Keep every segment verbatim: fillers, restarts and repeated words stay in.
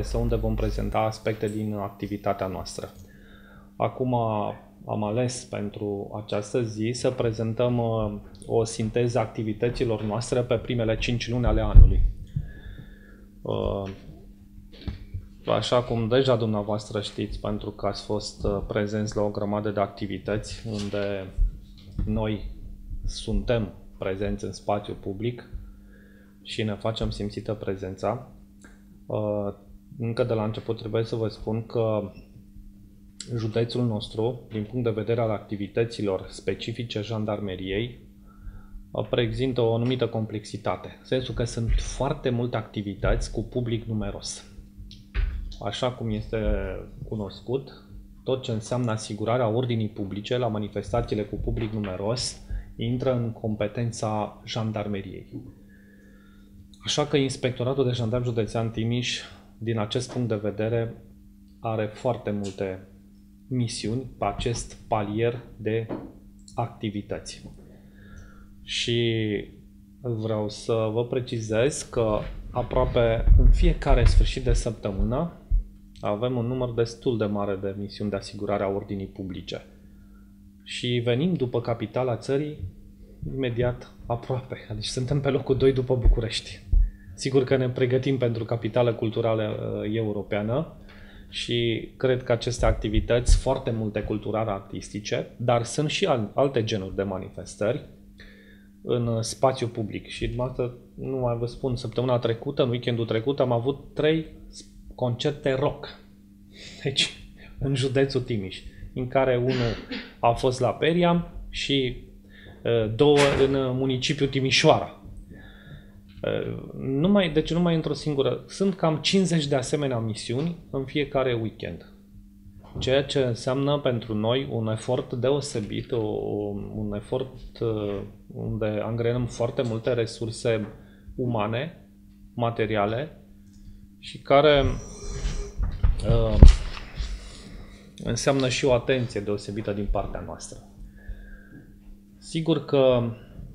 presă, unde vom prezenta aspecte din activitatea noastră. Acum am ales pentru această zi să prezentăm o sinteză a activităților noastre pe primele cinci luni ale anului. Așa cum deja dumneavoastră știți, pentru că ați fost prezenți la o grămadă de activități unde noi suntem prezenți în spațiu public și ne facem simțită prezența. Încă de la început trebuie să vă spun că județul nostru, din punct de vedere al activităților specifice jandarmeriei, prezintă o anumită complexitate, în sensul că sunt foarte multe activități cu public numeros. Așa cum este cunoscut, tot ce înseamnă asigurarea ordinii publice la manifestațiile cu public numeros intră în competența jandarmeriei. Așa că Inspectoratul de Jandarmi Județean Timiș, din acest punct de vedere, are foarte multe misiuni pe acest palier de activități. Și vreau să vă precizez că aproape în fiecare sfârșit de săptămână avem un număr destul de mare de misiuni de asigurare a ordinii publice. Și venim după capitala țării imediat aproape. Deci suntem pe locul doi după București. Sigur că ne pregătim pentru capitală culturală europeană și cred că aceste activități, foarte multe culturale artistice, dar sunt și alte genuri de manifestări în spațiu public. Și dumneavoastră, nu mai vă spun, săptămâna trecută, în weekendul trecut, am avut trei concerte rock. Deci, în județul Timiș, în care unul a fost la Periam și uh, două în municipiul Timișoara. Uh, numai, deci numai într-o singură. Sunt cam cincizeci de asemenea misiuni în fiecare weekend. Ceea ce înseamnă pentru noi un efort deosebit, o, un efort uh, unde angrenăm foarte multe resurse umane, materiale și care uh, înseamnă și o atenție deosebită din partea noastră. Sigur că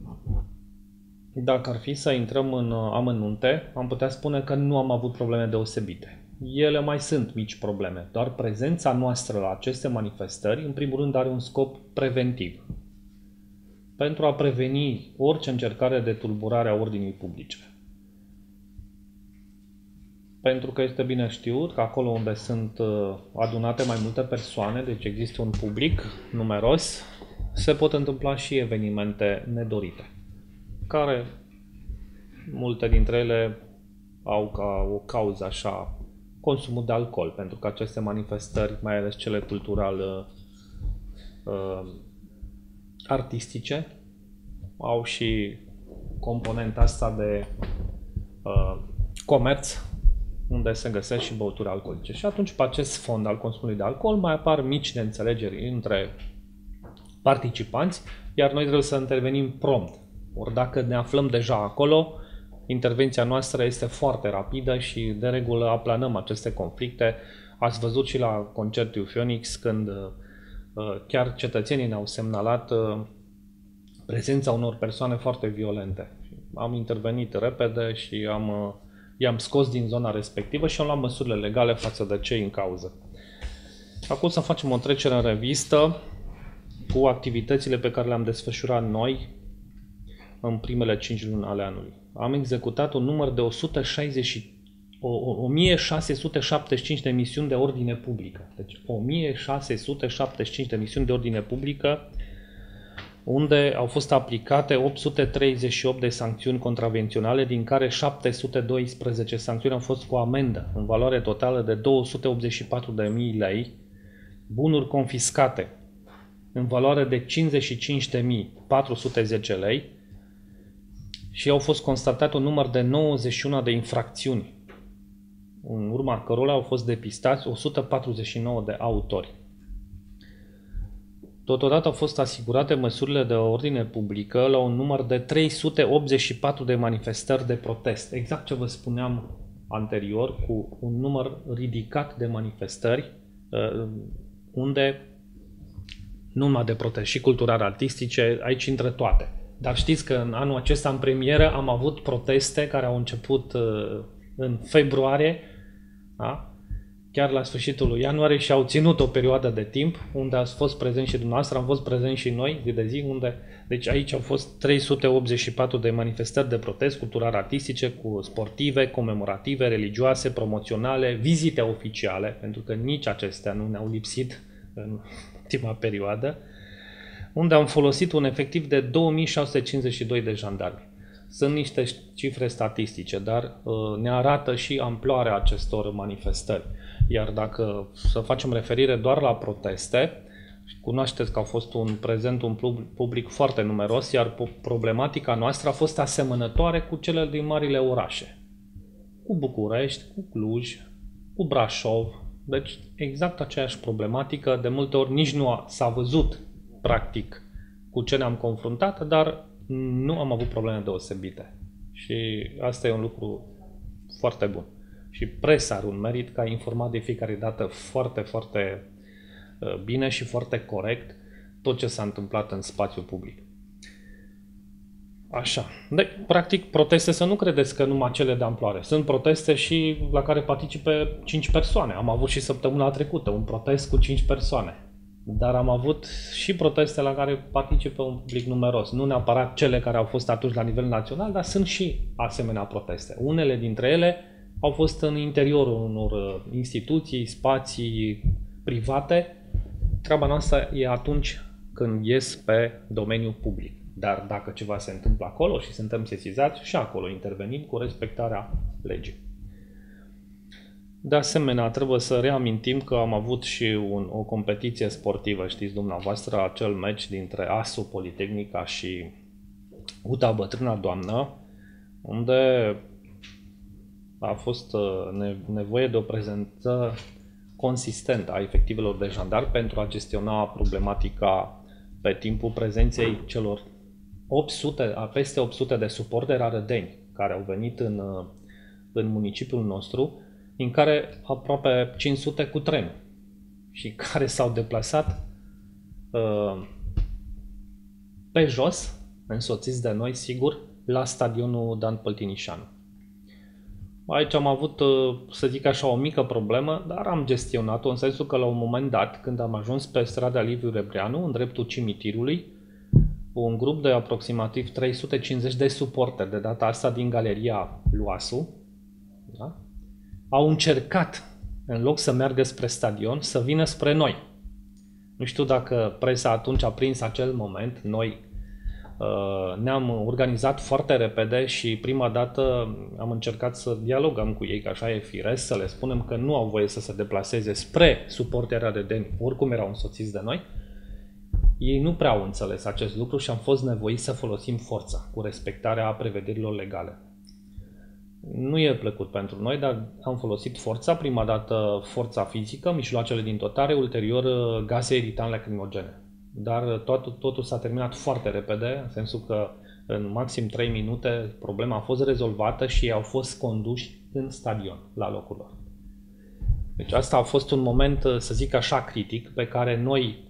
dacă ar fi să intrăm în amănunte, am putea spune că nu am avut probleme deosebite. Ele mai sunt mici probleme, doar prezența noastră la aceste manifestări, în primul rând, are un scop preventiv. Pentru a preveni orice încercare de tulburare a ordinii publice. Pentru că este bine știut că acolo unde sunt adunate mai multe persoane, deci există un public numeros, se pot întâmpla și evenimente nedorite, care multe dintre ele au ca o cauză așa consumul de alcool, pentru că aceste manifestări, mai ales cele cultural uh, artistice, au și componenta asta de uh, comerț, unde se găsesc și băuturi alcoolice. Și atunci, pe acest fond al consumului de alcool, mai apar mici neînțelegeri între participanți, iar noi trebuie să intervenim prompt. Ori dacă ne aflăm deja acolo, intervenția noastră este foarte rapidă și de regulă aplanăm aceste conflicte. Ați văzut și la concertul Phoenix când chiar cetățenii ne-au semnalat prezența unor persoane foarte violente. Am intervenit repede și am, i-am scos din zona respectivă și am luat măsurile legale față de cei în cauză. Acum să facem o trecere în revistă cu activitățile pe care le-am desfășurat noi în primele cinci luni ale anului. Am executat un număr de o mie șase sute șaptezeci și cinci de misiuni de ordine publică. Deci o mie șase sute șaptezeci și cinci de misiuni de ordine publică, unde au fost aplicate opt sute treizeci și opt de sancțiuni contravenționale, din care șapte sute doisprezece sancțiuni au fost cu amendă, în valoare totală de două sute optzeci și patru de mii lei, bunuri confiscate în valoare de cincizeci și cinci de mii patru sute zece lei, și au fost constatate un număr de nouăzeci și unu de infracțiuni, în urma cărora au fost depistați o sută patruzeci și nouă de autori. Totodată au fost asigurate măsurile de ordine publică la un număr de trei sute optzeci și patru de manifestări de protest. Exact ce vă spuneam anterior, cu un număr ridicat de manifestări, unde nu numai de protest, și culturale artistice, aici intră toate. Dar știți că în anul acesta, în premieră, am avut proteste care au început în februarie, Da? Chiar la sfârșitul lui ianuarie și au ținut o perioadă de timp unde ați fost prezent și dumneavoastră, am fost prezent și noi zi de zi, unde, deci aici au fost trei sute optzeci și patru de manifestări de protest cultural artistice, cu sportive, comemorative, religioase, promoționale, vizite oficiale, pentru că nici acestea nu ne-au lipsit în ultima perioadă, unde am folosit un efectiv de două mii șase sute cincizeci și doi de jandarmi. Sunt niște cifre statistice, dar uh, ne arată și amploarea acestor manifestări. Iar dacă să facem referire doar la proteste, cunoașteți că a fost un prezent un public foarte numeros, iar problematica noastră a fost asemănătoare cu cele din marile orașe. Cu București, cu Cluj, cu Brașov. Deci exact aceeași problematică, de multe ori nici nu s-a văzut practic cu ce ne-am confruntat, dar nu am avut probleme deosebite. Și asta e un lucru foarte bun. Și presa are un merit că a informat de fiecare dată foarte, foarte bine și foarte corect tot ce s-a întâmplat în spațiul public. Așa. De, practic, proteste, să nu credeți că numai cele de amploare. Sunt proteste și la care participe cinci persoane. Am avut și săptămâna trecută un protest cu cinci persoane. Dar am avut și proteste la care participă un public numeros. Nu neapărat cele care au fost atunci la nivel național, dar sunt și asemenea proteste. Unele dintre ele au fost în interiorul unor instituții, spații private. Treaba noastră e atunci când ies pe domeniul public. Dar dacă ceva se întâmplă acolo și suntem sesizați, și acolo intervenim cu respectarea legii. De asemenea, trebuie să reamintim că am avut și un, o competiție sportivă, știți dumneavoastră, acel meci dintre A S U Politehnica și U T A Bătrâna Doamnă, unde a fost nevoie de o prezență consistentă a efectivelor de jandarmi pentru a gestiona problematica pe timpul prezenței celor opt sute, peste opt sute de suporteri arădeni care au venit în, în municipiul nostru, în care aproape cinci sute cu trenul și care s-au deplasat uh, pe jos, însoțiți de noi, sigur, la stadionul Dan Păltinișanu. Aici am avut, să zic așa, o mică problemă, dar am gestionat-o în sensul că la un moment dat, când am ajuns pe strada Liviu Rebreanu, în dreptul cimitirului, un grup de aproximativ trei sute cincizeci de suporteri, de data asta din Galeria Luasu, da? Au încercat, în loc să meargă spre stadion, să vină spre noi. Nu știu dacă presa atunci a prins acel moment. Noi ne-am organizat foarte repede și prima dată am încercat să dialogăm cu ei, că așa e firesc, să le spunem că nu au voie să se deplaseze spre suporterii arădeni, oricum erau însoțiți de noi. Ei nu prea au înțeles acest lucru și am fost nevoiți să folosim forța, cu respectarea prevederilor legale. Nu e plăcut pentru noi, dar am folosit forța, prima dată forța fizică, mijloacele din dotare, ulterior gaze iritante lacrimogene. Dar totul, totul s-a terminat foarte repede, în sensul că în maxim trei minute problema a fost rezolvată și ei au fost conduși în stadion, la locul lor. Deci asta a fost un moment, să zic așa, critic, pe care noi,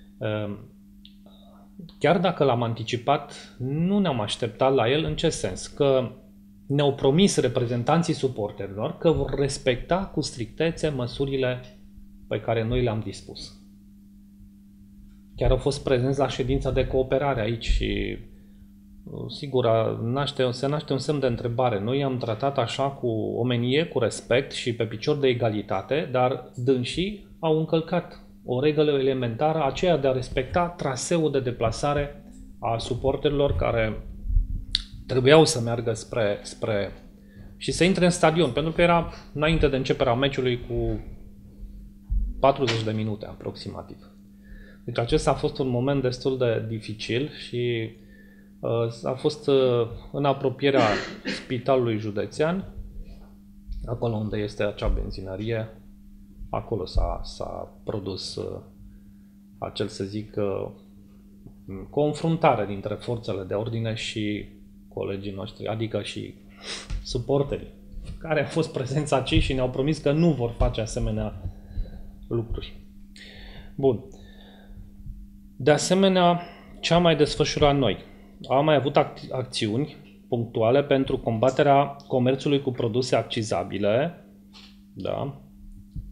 chiar dacă l-am anticipat, nu ne-am așteptat la el. În ce sens? Că ne-au promis reprezentanții suporterilor că vor respecta cu strictețe măsurile pe care noi le-am dispus. Chiar au fost prezenți la ședința de cooperare aici și, sigur, naște, se naște un semn de întrebare. Noi i-am tratat așa cu omenie, cu respect și pe picior de egalitate, dar dânsii au încălcat o regulă elementară, aceea de a respecta traseul de deplasare a suporterilor care trebuiau să meargă spre, spre și să intre în stadion, pentru că era înainte de începerea meciului cu patruzeci de minute aproximativ. Deci acesta a fost un moment destul de dificil și uh, a fost uh, în apropierea spitalului județean, acolo unde este acea benzinărie, acolo s-a, s-a produs uh, acel, să zic, uh, confruntare dintre forțele de ordine și colegii noștri, adică și suporterii, care au fost prezenți aici și ne-au promis că nu vor face asemenea lucruri. Bun. De asemenea, ce am mai desfășurat noi? Am mai avut ac acțiuni punctuale pentru combaterea comerțului cu produse accizabile, da?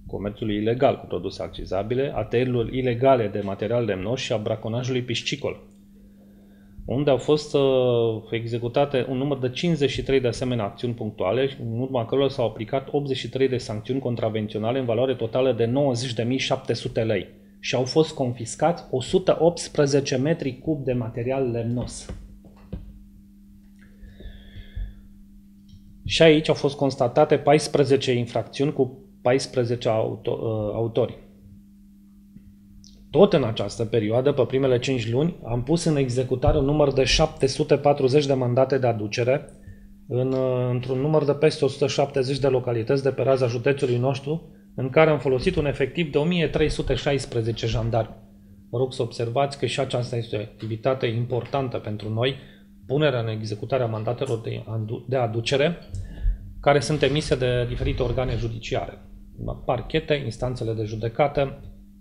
comerțului ilegal cu produse accizabile, a tăierilor ilegale de material lemnos și a braconajului piscicol, unde au fost uh, executate un număr de cincizeci și trei de asemenea acțiuni punctuale, în urma cărora s-au aplicat optzeci și trei de sancțiuni contravenționale în valoare totală de nouăzeci de mii șapte sute lei și au fost confiscați o sută optsprezece metri cub de material lemnos. Și aici au fost constatate paisprezece infracțiuni cu paisprezece auto, uh, autori. Tot în această perioadă, pe primele cinci luni, am pus în executare un număr de șapte sute patruzeci de mandate de aducere în, într-un număr de peste o sută șaptezeci de localități de pe raza județului nostru, în care am folosit un efectiv de o mie trei sute șaisprezece jandarmi. Vă rog să observați că și aceasta este o activitate importantă pentru noi, punerea în executarea mandatelor de, de aducere, care sunt emise de diferite organe judiciare, parchete, instanțele de judecată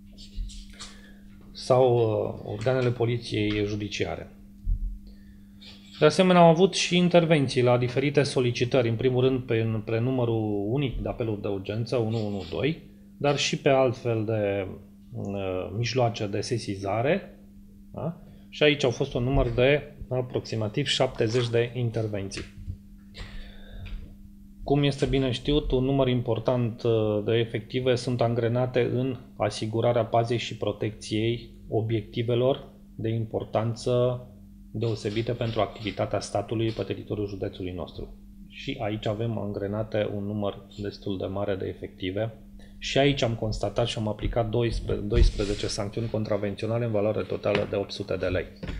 sau organele poliției judiciare. De asemenea, au avut și intervenții la diferite solicitări, în primul rând pe, pe numărul unic de apeluri de urgență, unu unu doi, dar și pe altfel de uh, mijloace de sesizare. Da? Și aici au fost un număr de aproximativ șaptezeci de intervenții. Cum este bine știut, un număr important de efective sunt angrenate în asigurarea pazei și protecției obiectivelor de importanță deosebită pentru activitatea statului pe teritoriul județului nostru. Și aici avem angrenate un număr destul de mare de efective. Și aici am constatat și am aplicat doisprezece sancțiuni contravenționale în valoare totală de opt sute de lei.